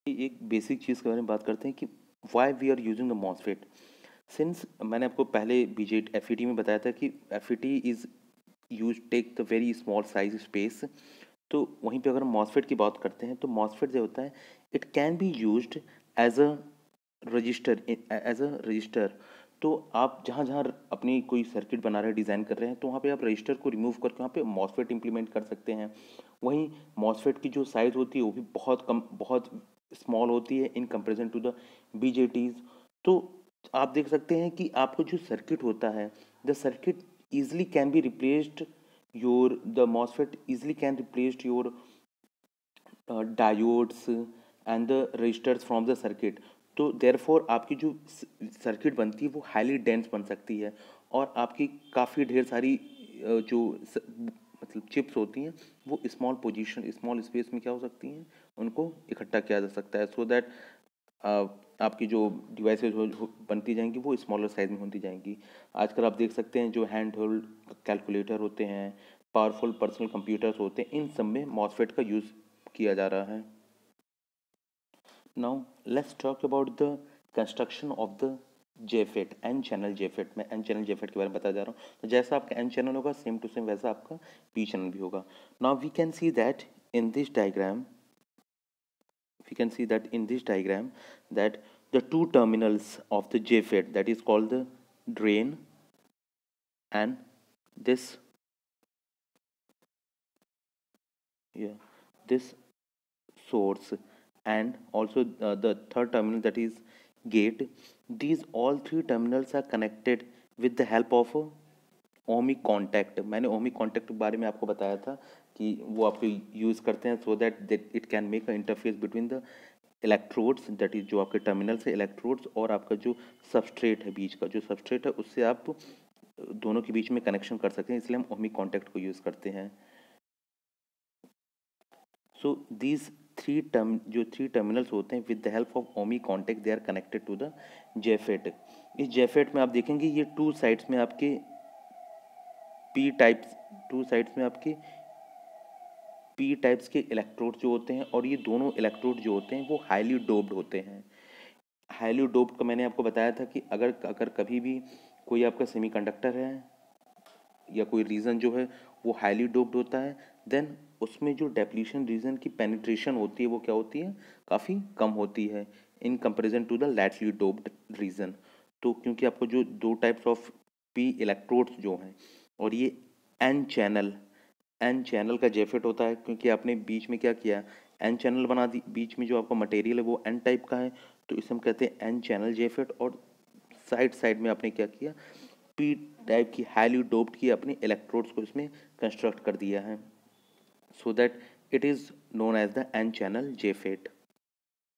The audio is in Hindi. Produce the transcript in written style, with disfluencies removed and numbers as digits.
एक बेसिक चीज़ के बारे में बात करते हैं कि why we are using the MOSFET. Since मैंने आपको पहले बीजेट एफईटी में बताया था कि FET is use take the very small size space. तो वहीं पे अगर हम मॉसफेट की बात करते हैं तो मॉसफेट जो होता है it can be used as a resistor. तो आप जहाँ जहाँ अपनी कोई सर्किट बना रहे हैं, डिज़ाइन कर रहे हैं, तो वहाँ पे आप रजिस्टर को रिमूव करके वहाँ पे मॉसफेट इंप्लीमेंट कर सकते हैं। वहीं मॉसफेट की जो साइज़ होती है वो भी बहुत कम, बहुत स्मॉल होती है in comparison to the BJTs. तो आप देख सकते हैं कि आपको जो सर्किट होता है, the circuit easily can be replaced your the MOSFET easily can replace your diodes and the resistors from the circuit। तो देयरफॉर आपकी जो सर्किट बनती है वो हाईली डेंस बन सकती है और आपकी काफ़ी ढेर सारी जो मतलब चिप्स होती हैं वो स्मॉल पोजीशन स्मॉल स्पेस में क्या हो सकती हैं, उनको इकट्ठा किया जा सकता है। सो दैट आपकी जो डिवाइसेज बनती जाएंगी वो स्मॉलर साइज में होती जाएंगी। आजकल आप देख सकते हैं जो हैंड होल्ड कैलकुलेटर होते हैं, पावरफुल पर्सनल कंप्यूटर्स होते हैं, इन सब में मॉसफेट का यूज़ किया जा रहा है। Now let's talk about the construction of the JFET, N channel JFET. मैं एन चैनल जेफेट के बारे में बता जा रहा हूँ। तो जैसा आपका एन चैनल होगा सेम टू सेम वैसा आपका पी चैनल भी होगा। Now we can see that in this diagram we can see that in this diagram that the two terminals of the JFET, that is called the drain and this this source, and also the third terminal, that is gate. These all three terminals are connected with the help of a ohmic contact. मैंने ओमिक कॉन्टैक्ट के बारे में आपको बताया था कि वो आपको यूज़ करते हैं so that it can make a interface between the electrodes, that is जो आपके टर्मिनल से इलेक्ट्रोड्स और आपका जो सबस्ट्रेट है, बीच का जो सबस्ट्रेट है, उससे आप दोनों के बीच में कनेक्शन कर सकते हैं, इसलिए हम ओमिक कॉन्टैक्ट को यूज़ करते हैं। सो दीज थ्री टर्मिनल्स होते हैं with the help of ohmic contact they are connected to the JFET. इस जेफेट में आप देखेंगे ये टू साइड्स में आपके पी टाइप्स के इलेक्ट्रोड जो होते हैं, और ये दोनों इलेक्ट्रोड जो होते हैं वो हाईली डोप्ड होते हैं। हाईली डोप्ड का मैंने आपको बताया था कि अगर अगर कभी भी कोई आपका सेमीकंडक्टर है या कोई रीजन जो है वो हाईली डोप्ड होता है, देन उसमें जो डेप्लीशन रीजन की पेनिट्रेशन होती है वो क्या होती है, काफ़ी कम होती है in comparison to the lightly doped region. तो क्योंकि आपको जो दो टाइप्स ऑफ पी इलेक्ट्रोड्स जो हैं, और ये एन चैनल का जेफेट होता है क्योंकि आपने बीच में क्या किया, एन चैनल बना दी, बीच में जो आपका मटेरियल है वो एन टाइप का है, तो इसे हम कहते हैं एन चैनल जेफेट। और साइड साइड में आपने क्या किया, पी टाइप की हाईली डोप्ड की अपने इलेक्ट्रोड्स को इसमें कंस्ट्रक्ट कर दिया है, so that it is known as the N channel JFET.